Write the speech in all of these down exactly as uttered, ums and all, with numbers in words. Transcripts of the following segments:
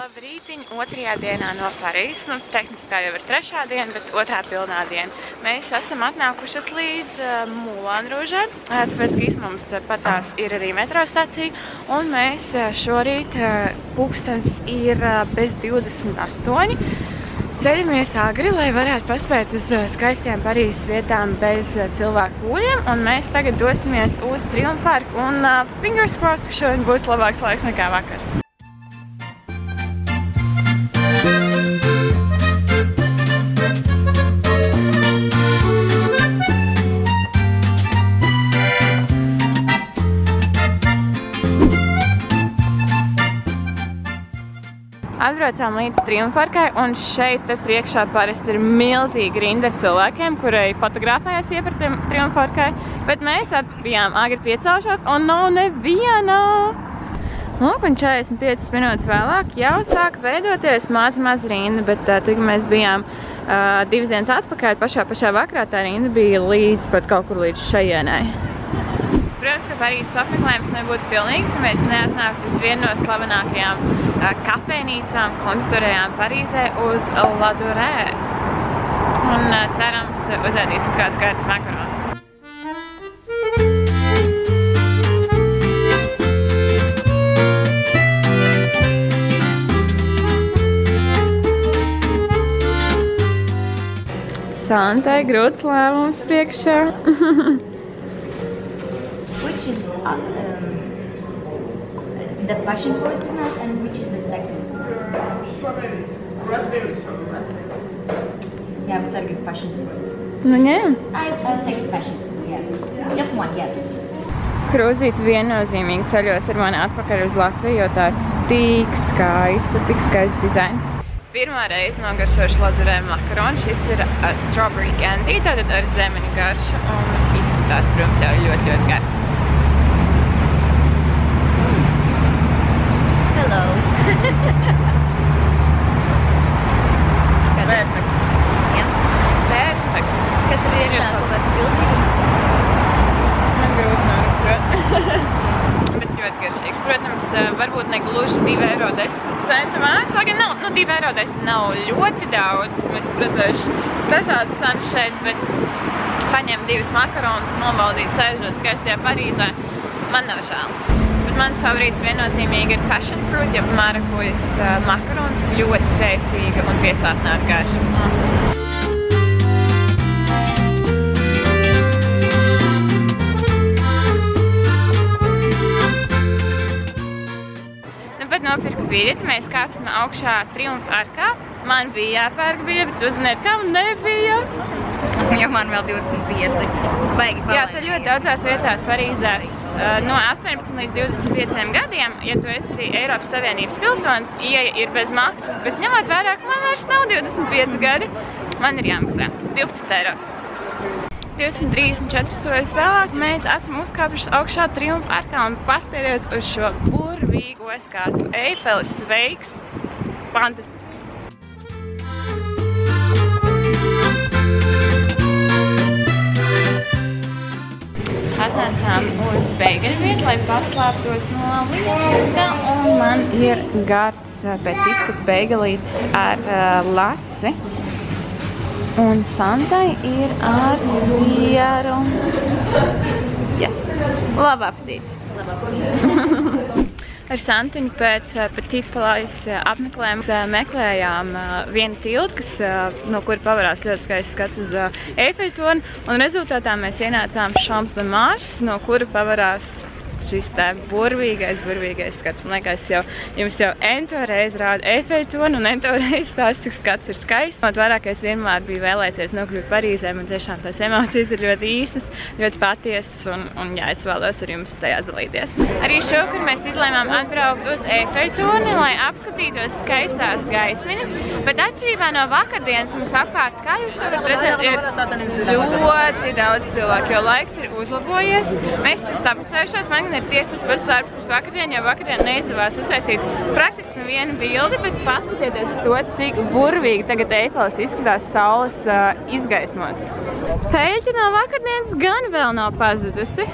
Labrītiņ, otrajā dienā no Parīzes, nu tehniski tā jau ir trešā diena, bet otrā pilnā diena. Mēs esam atnākušas līdz uh, Moulin Rouge, uh, tāpēc, ka īstenībā mums patās ir arī metro stacija, un mēs uh, šorīt uh, pulkstens ir uh, bez divdesmit astoņi. Ceļamies agri, lai varētu paspēt uz uh, skaistiem Parīzes vietām bez uh, cilvēku pūļiem, un mēs tagad dosimies uz Triumfa arku, un uh, fingers crossed, ka šodien būs labāks laiks nekā vakar. Atbraucām līdz Triumfa arkai, un šeit te priekšā parasti ir milzīga rinda ar cilvēkiem, kurai fotografējas iepret Triumfa arkai, bet mēs bijām agri piecēlušās, un nav neviena! Lūk, un četrdesmit piecas minūtes vēlāk jau sāk veidoties maz maz rinda, bet uh, tad, kad mēs bijām uh, divas dienas atpakaļ, pašā pašā vakarā tā rinda bija līdz pat kaut kur līdz šajienai. Protams, ka Parīzes apmeklējums nebūtu pilnīgs, ja mēs neatnāktu uz vienu no slavenākajām uh, kafejnīcām, konditorējām Parīzē uz La Durée. Un uh, cerams, uzēdīsim kāds gardus makaronus. Santai grūts lēmums priekšā. Which is uh, um, the passion fruit is nice, and which is the second? Strawberry, raspberry strawberry. Yeah, but I'll get passion fruit. Nu, ņem. I, I'll take the passion fruit, yeah. Just one, yeah. Krūzīt viennozīmīgi ceļos ar mani atpakaļ uz Latviju, jo tā ir tik skaista, tik skaists dizains. Pirmā reize nogaršošu La Durée makaronu. Šis ir uh, strawberry candy, tātad ar zemeņu garšu, un izskatās, protams, jau ļoti, ļoti garš. Hello. Perfekt. Yeah. Perfekt. Kas ir iekšā kaut kāds bildīgums? Man grūti norakstot. Bet ļoti garšīgs. Protams, varbūt ne gluži divi eiro desmit centi vērts, lai gan nav, nu divi eiro desmit nav ļoti daudz. Mēs esam redzējuši dažādas cenas šeit, bet paņemt divas makaronus, nobaudīt sēžot skaistajā Parīzē, man nav žēl. Bet mans favorīts viennozīmīgi ir passion fruit, jeb marakujas uh, makarons, ļoti spēcīga un piesātināta garša. Nopirku biļeti, mēs kāpsim augšā Triumfa arkā. Man bija jāpērk biļeti, bet uzmaniet, kam nebija. Jo man vēl divdesmit pieci. Baigi palaimīgi. Jā, tad ļoti daudzās vietās Parīzē no astoņpadsmit līdz divdesmit pieciem gadiem, ja tu esi Eiropas Savienības pilsonis, ieeja ir bez maksas, bet ņemot vērā, ka man vairs nav divdesmit pieci gadi, man ir jāmaksā divpadsmit eiro. divsimt trīsdesmit četras soļus vēlāk mēs esam uzkāpuši augšā Triumfa arkā un paskatīties uz šo burvīgo skatu. Eifelis sveiks! Fantastiski! Atnācām uz beigeļu vietu, lai paslēptos no lieta, un man ir gards pēc izskata beigelītes ar uh, lasi. Un Santai ir ar sieru. Yes. Labu apetīti. Labu apetīti. Ar Santiņu pēc Petit Palais apmeklējuma meklējām vienu tiltu, kas, no kura pavarās ļoti skaists skats uz Eifeļa torni, un rezultātā mēs ienācām Champs de Mars, no kura pavarās šis tā burvīgais, burvīgais skats. Man liekas, jau, jums jau ento reizi rāda Eifeļa torni un ento reizi tās, cik skats ir skaists. Un vairāk es vienmēr biju vēlēsies nokļūt Parīzē, man tiešām tās emocijas ir ļoti īstas, ļoti patiesas, un, un jā, es vēlos ar jums tajās dalīties. Arī šovakar mēs izlēmām atbraukt uz Eifeļa torni, lai apskatītos skaistās gaismiņas, bet atšķirībā no vakardienas mums apkārt, kā jūs to varat redzēt, ir ļoti daudz cilvēku, jo laiks ir uzlabojies. Mēs esam sapulcējušos, man ir tieši tas pats darbs, kas vakardien, jo vakardien neizdevās uztaisīt praktiski nevienu bildi, bet paskatieties to, cik burvīgi tagad Eifels izskatās saules uh, izgaismots. Peļķa no vakardienas gan vēl nav pazudusi.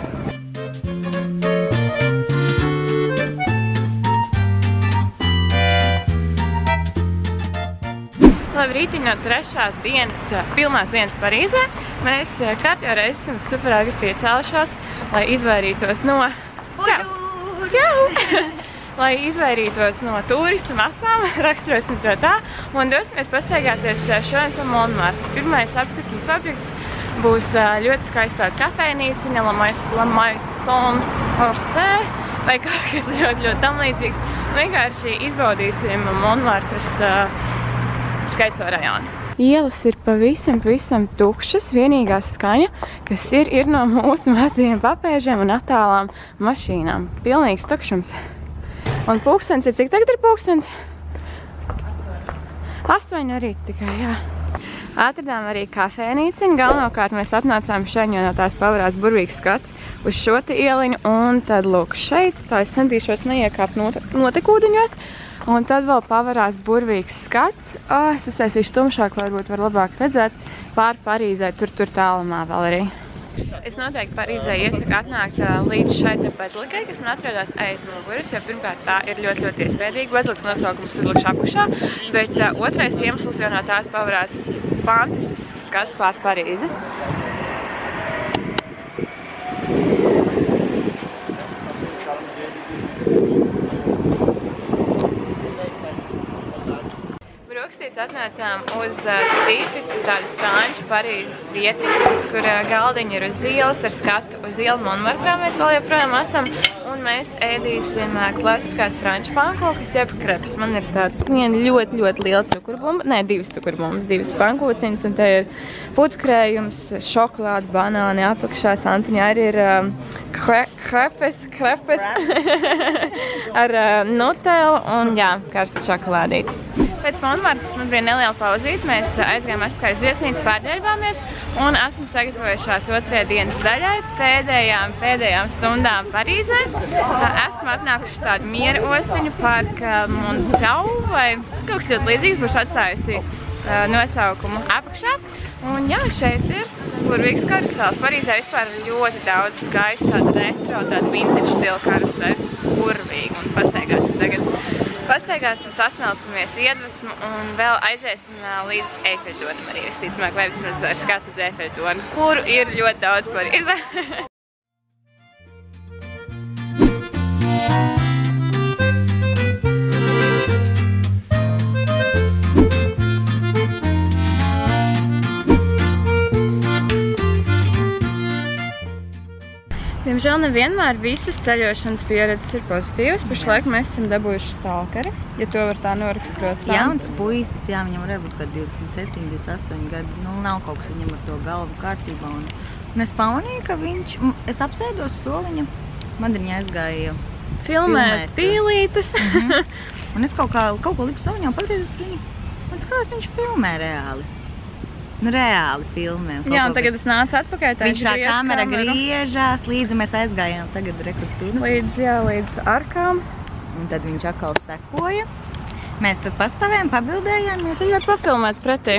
Labi, rītiņ no trešās dienas, pilnās dienas Parīzē. Mēs kārtībā reiz esam super agri piecēlušās, lai izvairītos no... Čau! Čau! Lai izvairītos no turistu masām, raksturosim to tā, un dosimies pastaigāties šodien pa Montmartre. Pirmais apskatīts objekts būs ļoti skaistā kafejnīciņa, La Maison Orsay, vai kaut kas ļoti, ļoti tam līdzīgs. Vienkārši izbaudīsim Montmartres skaisto rajonu. Ielas ir pavisam, pavisam tukšas, vienīgā skaņa, kas ir, ir no mūsu mazajiem papēžiem un attālām mašīnām. Pilnīgs tukšums. Un pulkstens ir, cik tagad ir pulkstens? Astoņi. Astoņi arī tikai, jā. Atradām arī kafēnīciņu. Galvenokārt mēs atnācām šeit, jo no tās pavarās burvīgs skats uz šo te ieliņu. Un tad, lūk, šeit, tā es centīšos neiekāpt notekūdeņos. Un tad vēl pavarās burvīgs skats. Oh, es uztaisīšu tumšāk, varbūt var labāk redzēt. Pār Parīzē, tur, tur tālumā vēl arī. Es noteikti Parīzē iesaku atnākt līdz šai te bazilikai, kas man atrodās aiz muguras, jo pirmkārt tā ir ļoti, ļoti iespējīga. Bazilikas nosaukums uzlikšu apakšā, bet uh, otrais iemesls, jo no tās pavarās fantastisks skats pār Parīzi. Brokastīs atnācām uz tipisku tādu franču Parīzes vietiņu, kur galdiņi ir uz ielas ar skatu uz ielu Montmartrā. Mēs vēl joprojām esam, un mēs ēdīsim klasiskās franču pankūkas, jeb krepes. Man ir tāda viena ļoti, ļoti liela cukurbumba, ne, divas cukurbumbas, divas pankūciņas, un te ir putukrējums, šokolāde, banāni apakšā, Santiņā arī ir um, krepes, krepes ar uh, nutelu un, jā, karsta šokolādīti. Pēc Montmartres man bija neliela pauzīt, mēs aizgājām atpakaļ uz viesnīcu, pārģērbāmies un esam sagatavojušās otrajai dienas daļai, pēdējām, pēdējām stundām Parīzē. Esmu atnākuši tādu miera ostiņu Parka Monceau vai kaut kas ļoti līdzīgs, būšu atstājusi nosaukumu apakšā. Un jā, šeit ir burvīgs karusels. Parīzē vispār ļoti daudz skaistu tādu retro, tādu vintage stilu karuseli. Burvīgi, un pastaigāsim tagad. Pastaigāsim, sasmelsimies iedvesmu un vēl aiziesim līdz Eifeļtornim arī, visticamāk, vai vismaz ar skatu uz Eifeļtorni, kuru ir ļoti daudz Parīzē. Diemžēl nevienmēr visas ceļošanas pieredzes ir pozitīvas. Pašlaik mēs esam dabūjuši stalkeri, ja to var tā noraksturot. Jauns puisis, jā, viņam varēja būt kaut divdesmit septiņi, divdesmit astoņi gadi. Nu, nav kaut kas viņam ar to galvu kārtībā. Un, un es pamanīju, ka viņš, es apsēdos soliņa, Madriņā aizgāja filmēt pīlītes. Mm-hmm. Un es kaut, kā, kaut ko liku soliņā un pagriezu viņu. Un skatās, viņš filmē reāli. Nu, reāli filmē. Jā, un tagad es nācu atpakaļ, tā viņš tā kamera griežās, līdz mēs aizgājām tagad rekrutūru. Līdz, jā, līdz arkām. Un tad viņš atkal sekoja. Mēs tad pastāvējām, pabildējāmies. Es viņu papilmēt pretī.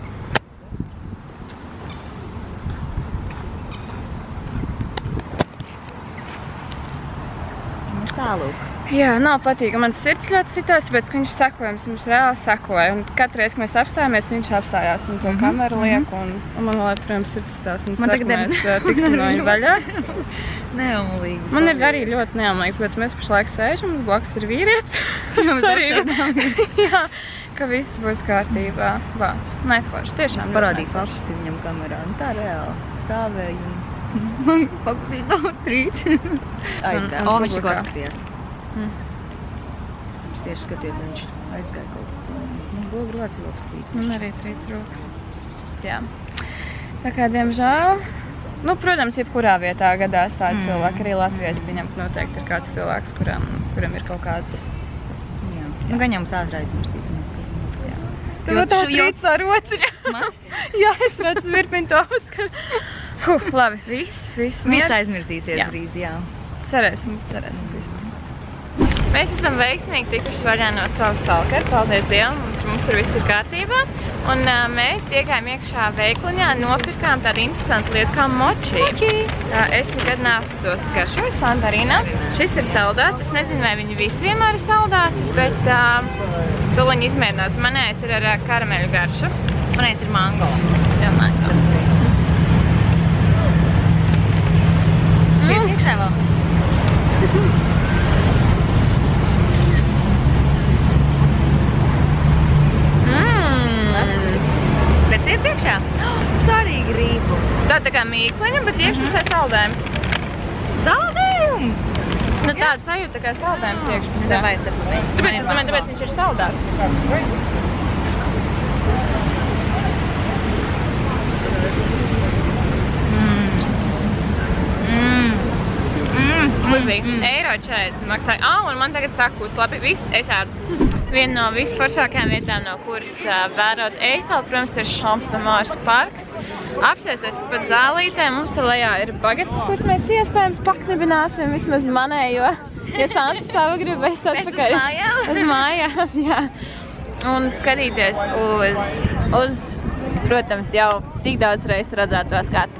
Mums tālūk. Jā, nav patīk. Man sirds ļoti sitās, tāpēc, ka viņš sekojams, viņš reāli sekoja. Un katru reizi, kad mēs apstājāmies, viņš apstājās un to mm -hmm. kameru liek. Un, un man vēl, protams, sirds sitās. Un saka, mēs tiksim no viņa vaļā. Neomlīgi. Man ir arī ļoti neomlīgi, pēc mēs pašlaik sēžam, mums blakus ir vīrietis. Mums apsēdāmies. Jā, ka viss būs kārtībā. Vāc, neforši, tiešām. Es parādīju faktici viņam kamerā. Un tā reāli stāvēju un man faktiski nav trīt. Aizgāja. O, viņš kaut atskatījās. Mm. Es tieši skatījos, viņš aizgāja kaut ko. Man buvo grāts rokas trīt. Man arī trīts rokas. Jā. Tā kā, diemžēl, nu, protams, jebkurā vietā gadās tādi mm. cilvēki. Arī Latvijas pieņem, ka noteikti ir kāds cilvēks, kuram, kuram ir kaut kāds... Jā. Nu, gan jau mums ātri aizmirsīsimies, kas mums jā. Tu vēl tā trīts tā rociņa. Man? Jā, es redzu virpiņu to uzskatu. Huh, labi, viss, viss miers. Viss aizmirsīsies jā. Drīz, jā. Cerēsim, cerēsim, vismaz. Mēs esam veiksmīgi tikuši vaļā no savu stalkeru, paldies Dievam, mums ka mums tur viss ir kārtībā. Un uh, mēs iegājām iekšā veikliņā, nopirkām tādu interesantu lietu kā moči. Moči! Uh, es nekad neesmu tos garšojis, Santarīnā. Šis ir saldāts. Es nezinu, vai viņi visi vienmēr ir saldāti, bet uh, to viņi izmēģinās. Manējais ir ar uh, karameļu garšu. Manējais ir mango. Jā, mango. Ciet iekšā vēl? Bet ciet iekšā? Es arī gribu. Tā tā kā mīkliņa, bet iekšā pusē saldējums. Saldējums? Nu tāda sajūta tā kā saldējums iekšā pusē. Tāpēc, tāpēc, tāpēc es domāju, tāpēc viņš ir saldāts. Muļvīgi. eiro četrdesmit maksāja. Ā, un man tagad saka, uz labi, viss es ēdu. Viena no visforšākajām vietām, no kuras uh, vērot Eifeli, protams, ir Champs de Mars parks. Apsēsties pat zālītē, mums te lejā ir bagetes, kuras mēs iespējams paknibināsim, vismaz manējo. Ja Santa savu grib, es tad pakaļ. Uz mājām? Uz mājām, jā. Un skatīties uz, uz, protams, jau tik daudz reizes redzēto skatu.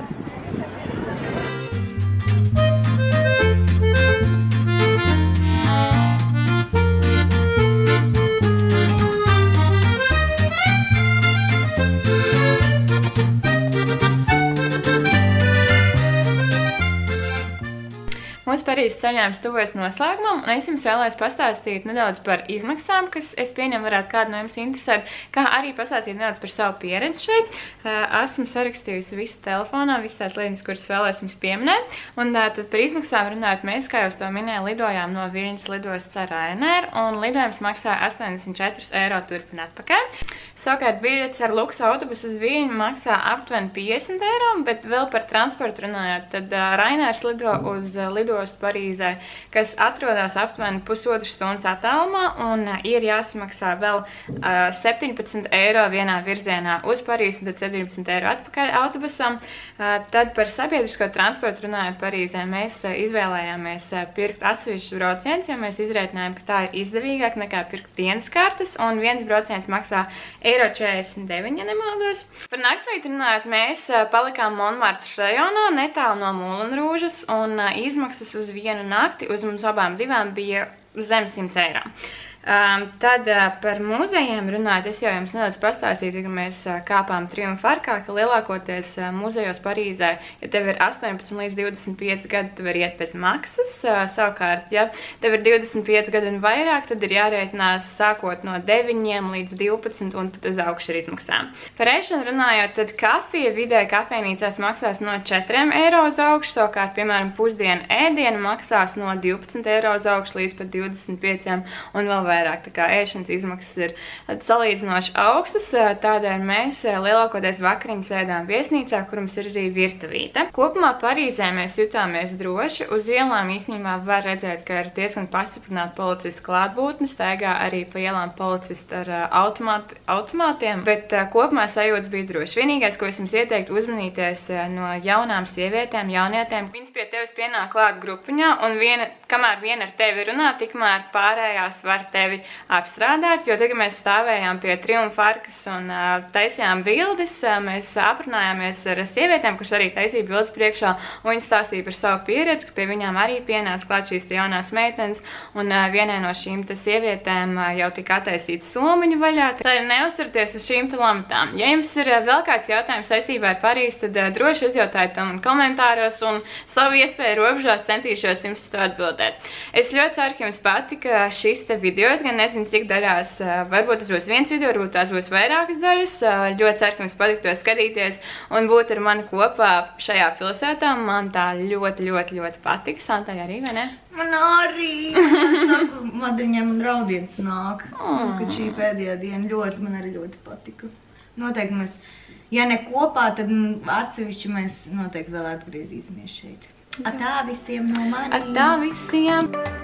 Mūsu Parīzes ceļojums tuvojas noslēgumam, un es jums vēlēs pastāstīt nedaudz par izmaksām, kas es pieņemu varētu kādu no jums interesēt, kā arī pastāstīt nedaudz par savu pieredzi šeit. Esmu sarakstījusi visu telefonā, visas tās lietas, kuras vēlēs jums pieminēt, un tad par izmaksām runājot mēs, kā jau to minēju, lidojām no Viļņas lidostas ar Ryanair, un lidojums maksāja astoņdesmit četri eiro turpin atpakaļ. Savukārt biļets ar luksu autobusu uz Viļņu maksā aptuveni piecdesmit eiro, bet vēl par transportu runājot, tad uh, Ryanairs lido uz uh, lidostu Parīzē, kas atrodas aptuveni pusotru stundas attālumā, un uh, ir jāsamaksā vēl uh, septiņpadsmit eiro vienā virzienā uz Parīzi, un tad septiņpadsmit eiro atpakaļ autobusam. Uh, tad par sabiedrisko transportu runājot Parīzē, mēs uh, izvēlējāmies uh, pirkt atsevišķus braucienus, jo mēs izrēķinājām, ka tā ir izdevīgāk nekā pirkt dienas kartes, un viens brauciens maksā eiro četrdesmit deviņi, ja nemaldos. Par naktsvietu runājot, mēs palikām Montmartres rajonā, netālu no Moulin Rouges, un izmaksas uz vienu nakti uz mums abām divām bija zem simts eiro. Um, tad uh, par muzejiem runājot, es jau jums nedaudz pastāstīju, ka mēs uh, kāpām Triumfa arkā, ka lielākoties uh, muzejos Parīzē, ja tev ir astoņpadsmit līdz divdesmit pieci gadi, tu vari iet bez maksas. Uh, savukārt, ja tev ir divdesmit pieci gadi un vairāk, tad ir jārēķinās sākot no deviņiem līdz divpadsmit un pat uz augšu ar izmaksām. Par ēšanu runājot, tad kafija vidēji kafejnīcās maksās no četriem eiro uz augšu, savukārt, piemēram, pusdienu ēdienu maksās no divpadsmit eiro uz augšu līdz pat divdesmit pieciem un vēl vairāk, tā kā ēšanas izmaksas ir salīdzinoši augstas, tādēļ mēs lielākoties vakariņas ēdām viesnīcā, kur mums ir arī virtuvīte. Kopumā Parīzē mēs jutāmies droši, uz ielām īstenībā var redzēt, ka ir diezgan pastiprināta policista klātbūtne, staigā arī pa ielām policisti ar automāt, automātiem, bet kopumā sajūtas bija droši. Vienīgais, ko es jums ieteiktu uzmanīties no jaunām sievietēm, jaunietēm, viņas pie tevis pienāk klāt grupiņā, un viena, kamēr viena ar tevi runā, tikmēr pārējās var tevi apstrādāt, jo tagad mēs stāvējām pie Triumfa arkas un uh, taisījām bildes, uh, mēs aprunājāmies ar sievietēm, kuras arī taisīja bildes priekšā, un viņi stāstīja par savu pieredzi, ka pie viņām arī pienāca klāt šīs jaunās meitenes, un uh, vienai no šīm te sievietēm uh, jau tika attaisīta somiņu vaļā. Tā ir neuzturties uz šīm te lamatām. Ja jums ir uh, vēl kāds jautājums saistībā ar Parīzi, tad uh, droši uzjautājiet to man komentāros, un savu iespēju robežās centīšos jums to atbildēt. Es ļoti ceru, ka jums patika šis te video. Es gan nezinu, cik daļās, varbūt tas būs viens video, varbūt tās būs vairākas daļas. Ļoti ceru, ka jums patīk to skatīties un būt ar mani kopā šajā pilsētā. Man tā ļoti, ļoti, ļoti patika. Santai arī, vai ne? Man arī! Es saku, madriņiem un raudietis nāk. Oh. Kad šī pēdējā diena ļoti, man arī ļoti patika. Noteikti mēs, ja ne kopā, tad atsevišķi mēs noteikti vēl atgriezīsimies šeit. Atā visiem no manīs! Atā visiem!